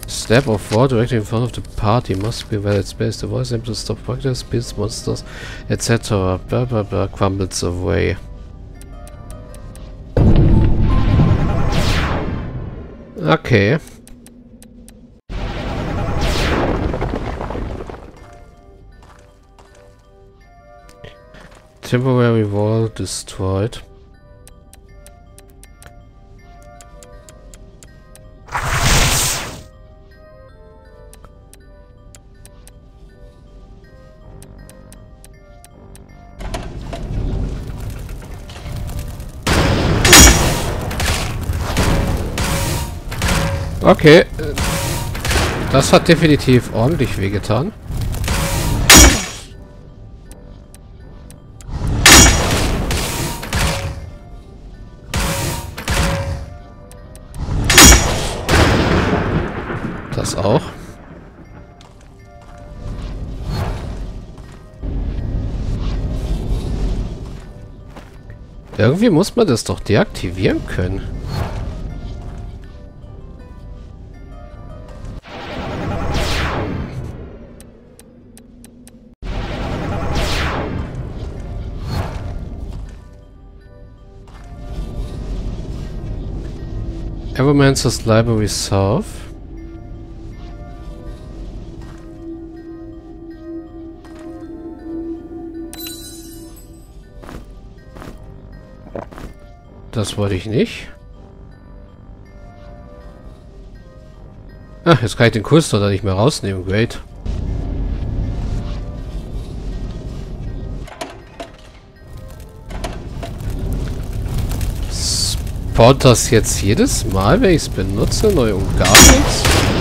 Step of war directly in front of the party must be well spaced. The voice able to stop practice, beats monsters, etc. Blah blah blah crumbles away. Okay. Temporary wall destroyed. Okay. Das hat definitiv ordentlich wehgetan. Das auch. Irgendwie muss man das doch deaktivieren können. Evermancer's Library South. Das wollte ich nicht. Ach, jetzt kann ich den Kursor da nicht mehr rausnehmen. Great. Spawnt das jetzt jedes Mal, wenn ich es benutze? Neu und gar nichts?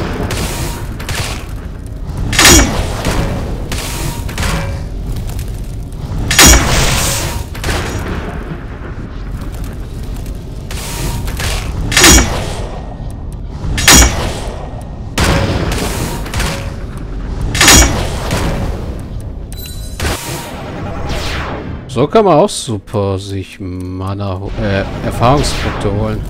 So kann man auch super sich Mana, Erfahrungspunkte holen.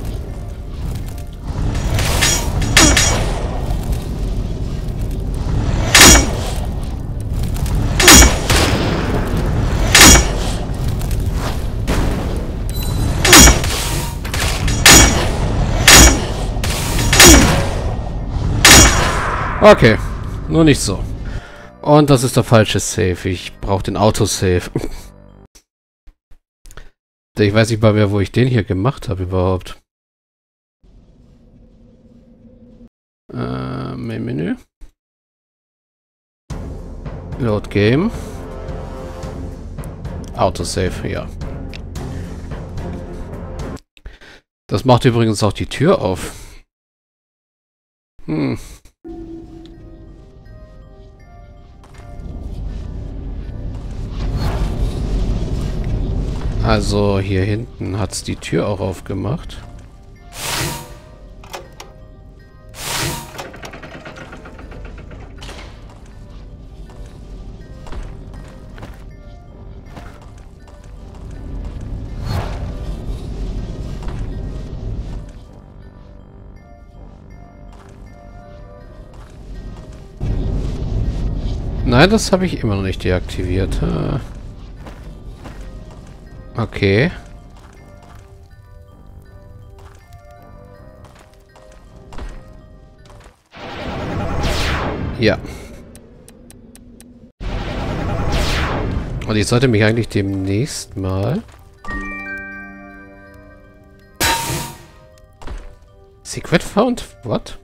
Okay, nur nicht so. Und das ist der falsche Save. Ich brauche den Autosave. Ich weiß nicht mal mehr, wo ich den hier gemacht habe überhaupt. Main Menü. Load Game. Autosave, ja. Das macht übrigens auch die Tür auf. Also hier hinten hat es die Tür auch aufgemacht. Nein, das habe ich immer noch nicht deaktiviert. Okay. Ja. Und ich sollte mich eigentlich demnächst mal... Secret found? What?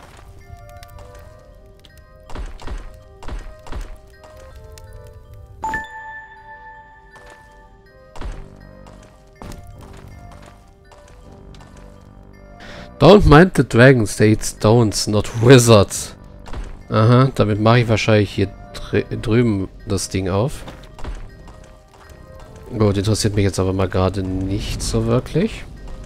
Don't mind the dragons, they eat stones, not wizards. Aha, damit mache ich wahrscheinlich hier drüben das Ding auf. Gut, interessiert mich jetzt aber mal gerade nicht so wirklich.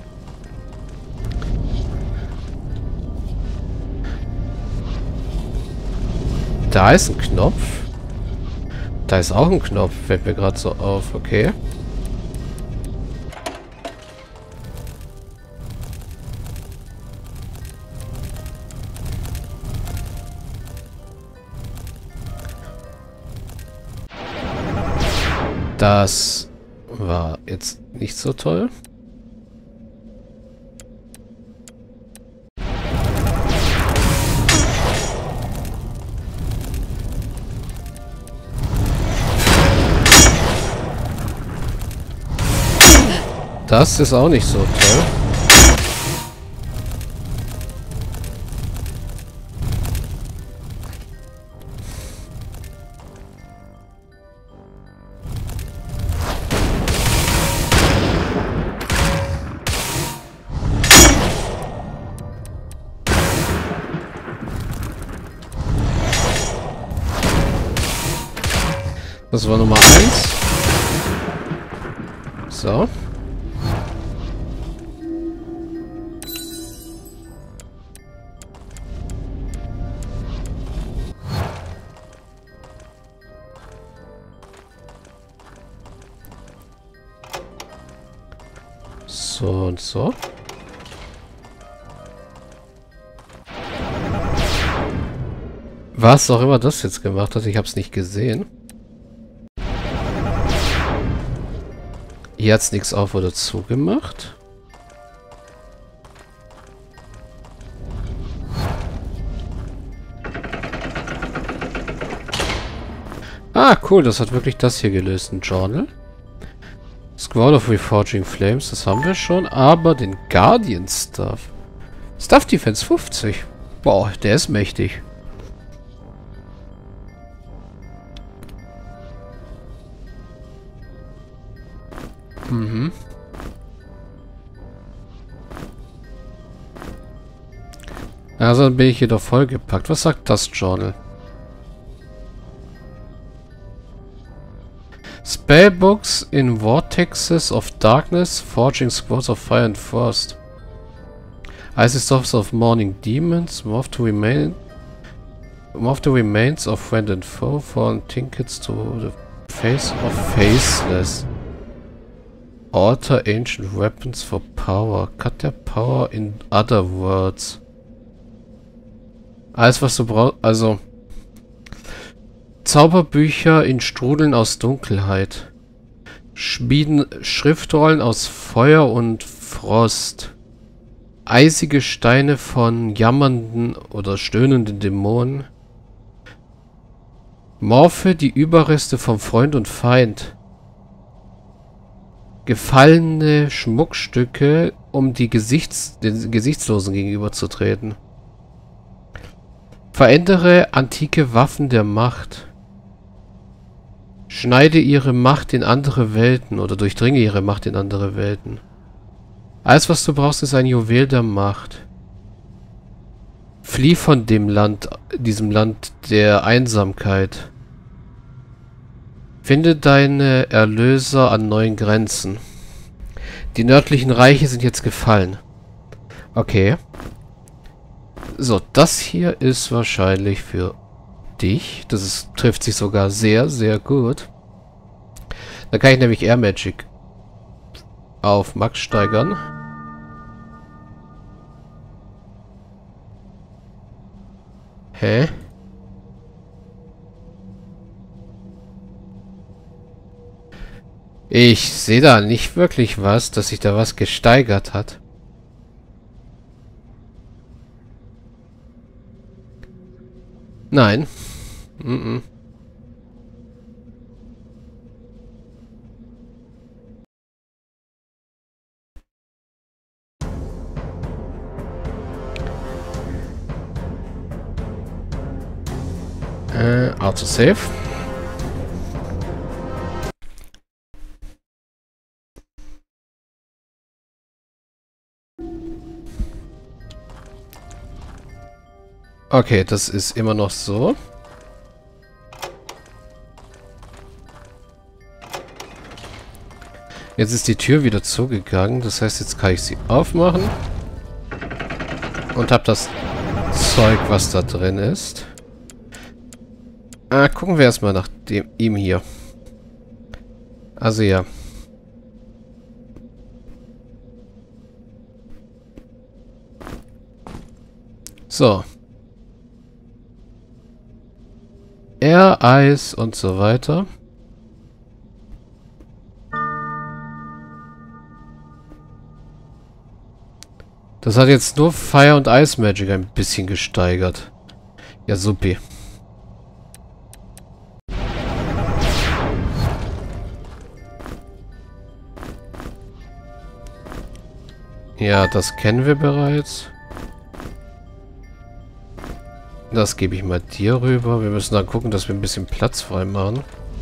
Da ist ein Knopf. Da ist auch ein Knopf, fällt mir gerade so auf, okay. Das war jetzt nicht so toll. Das ist auch nicht so toll. Das war Nummer 1. So. So und so. Was auch immer das jetzt gemacht hat, ich habe es nicht gesehen. Hier hat es nichts auf oder zugemacht. Ah, cool, das hat wirklich das hier gelöst, ein Journal. Squall of Reforging Flames, das haben wir schon, aber den Guardian Stuff. Stuff Defense 50. Boah, der ist mächtig. Mhm. Also dann bin ich hier doch vollgepackt. Was sagt das Journal? Spellbooks in Vortexes of Darkness, Forging Squads of Fire and Frost. Icy Stuffs of Morning Demons, Morph the Remains of Friend and Foe, Fallen Trinkets to the Face of Faceless. Alter Ancient Weapons for Power. Cut their power in other words. Alles, was du brauchst. Also. Zauberbücher in Strudeln aus Dunkelheit. Schmieden Schriftrollen aus Feuer und Frost. Eisige Steine von jammernden oder stöhnenden Dämonen. Morphe die Überreste von Freund und Feind. Gefallene Schmuckstücke, um den Gesichtslosen gegenüberzutreten. Verändere antike Waffen der Macht. Schneide ihre Macht in andere Welten oder durchdringe ihre Macht in andere Welten. Alles, was du brauchst, ist ein Juwel der Macht. Flieh von dem Land, diesem Land der Einsamkeit. Finde deine Erlöser an neuen Grenzen. Die nördlichen Reiche sind jetzt gefallen. Okay. So, das hier ist wahrscheinlich für dich. Trifft sich sogar sehr, sehr gut. Da kann ich nämlich Air Magic auf Max steigern. Hä? Ich sehe da nicht wirklich was, dass sich da was gesteigert hat. Nein. Autosave. Okay, das ist immer noch so. Jetzt ist die Tür wieder zugegangen. Das heißt, jetzt kann ich sie aufmachen. Und habe das Zeug, was da drin ist. Gucken wir erstmal nach ihm hier. Also ja. So. Air, Eis und so weiter. Das hat jetzt nur Fire und Ice Magic ein bisschen gesteigert. Ja, supi. Ja, das kennen wir bereits. Das gebe ich mal dir rüber. Wir müssen dann gucken, dass wir ein bisschen Platz frei machen.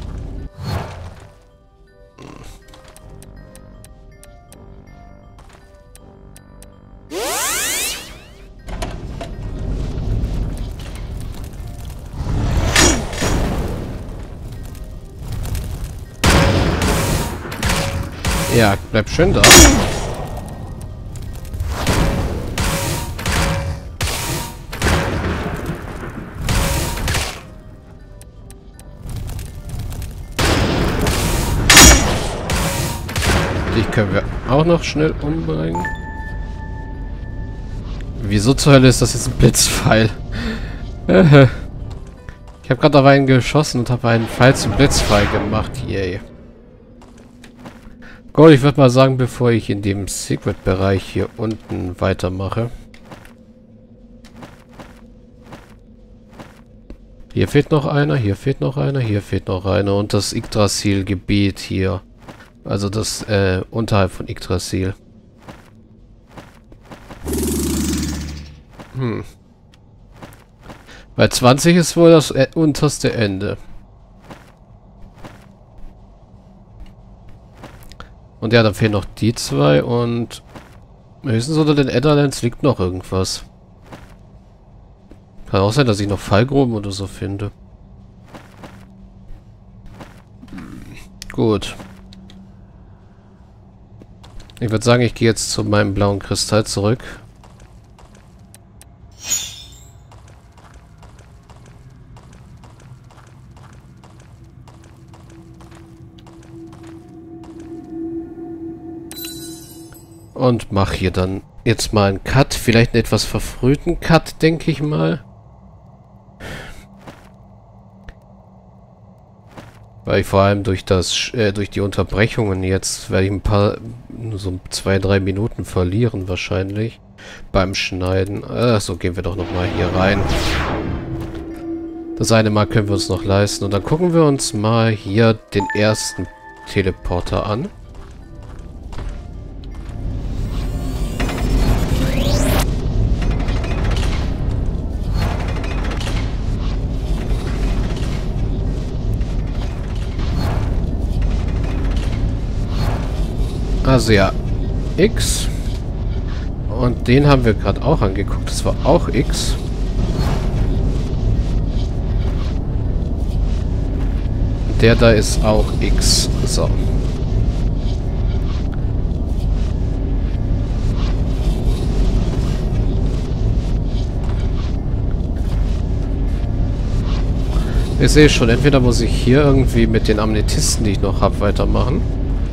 Ja, bleib schön da. Die können wir auch noch schnell umbringen. Wieso zur Hölle ist das jetzt ein Blitzpfeil? Ich habe gerade auf einen geschossen und habe einen Pfeil zum Blitzpfeil gemacht. Yay. Gut, ich würde mal sagen, bevor ich in dem Secret-Bereich hier unten weitermache. Hier fehlt noch einer, hier fehlt noch einer, hier fehlt noch einer. Und das Yggdrasil-Gebiet hier. Also das, unterhalb von Yggdrasil. Bei 20 ist wohl das unterste Ende. Und ja, dann fehlen noch die zwei und höchstens unter den Netherlands liegt noch irgendwas. Kann auch sein, dass ich noch Fallgruben oder so finde. Gut. Ich würde sagen, ich gehe jetzt zu meinem blauen Kristall zurück. Und mache hier dann jetzt mal einen Cut. Vielleicht einen etwas verfrühten Cut, denke ich mal. Weil ich vor allem durch die Unterbrechungen jetzt werde ich ein paar, so 2-3 Minuten verlieren wahrscheinlich beim Schneiden. So gehen wir doch nochmal hier rein. Das eine Mal können wir uns noch leisten. Und dann gucken wir uns mal hier den ersten Teleporter an. Also ja, X. Und den haben wir gerade auch angeguckt. Das war auch X. Der da ist auch X. So. Ich sehe schon, entweder muss ich hier irgendwie mit den Amnetisten, die ich noch habe, weitermachen.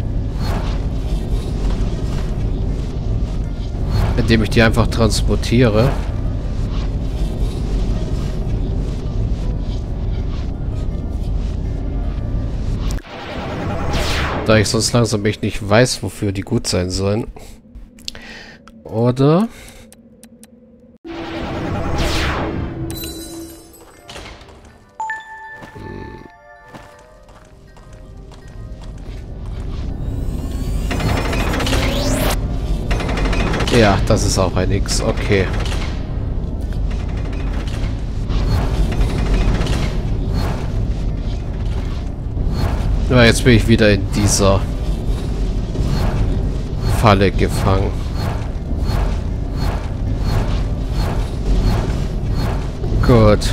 Indem ich die einfach transportiere. Da ich sonst langsam echt nicht weiß, wofür die gut sein sollen. Oder... Ja, das ist auch ein X. Okay. Ja, jetzt bin ich wieder in dieser Falle gefangen. Gut.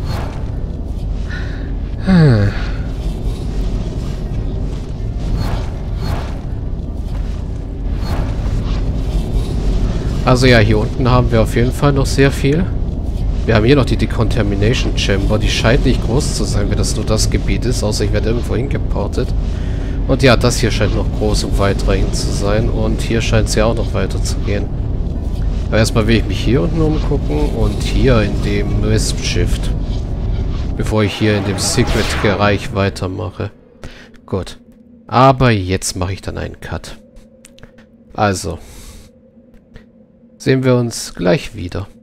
Also ja, hier unten haben wir auf jeden Fall noch sehr viel. Wir haben hier noch die Decontamination Chamber. Die scheint nicht groß zu sein, wenn das nur das Gebiet ist, außer ich werde irgendwo hingeportet. Und ja, das hier scheint noch groß und weitreichend zu sein. Und hier scheint es ja auch noch weiter zu gehen. Aber erstmal will ich mich hier unten umgucken und hier in dem Wisp Shift. Bevor ich hier in dem Secret-Bereich weitermache. Gut. Aber jetzt mache ich dann einen Cut. Also. sehen wir uns gleich wieder.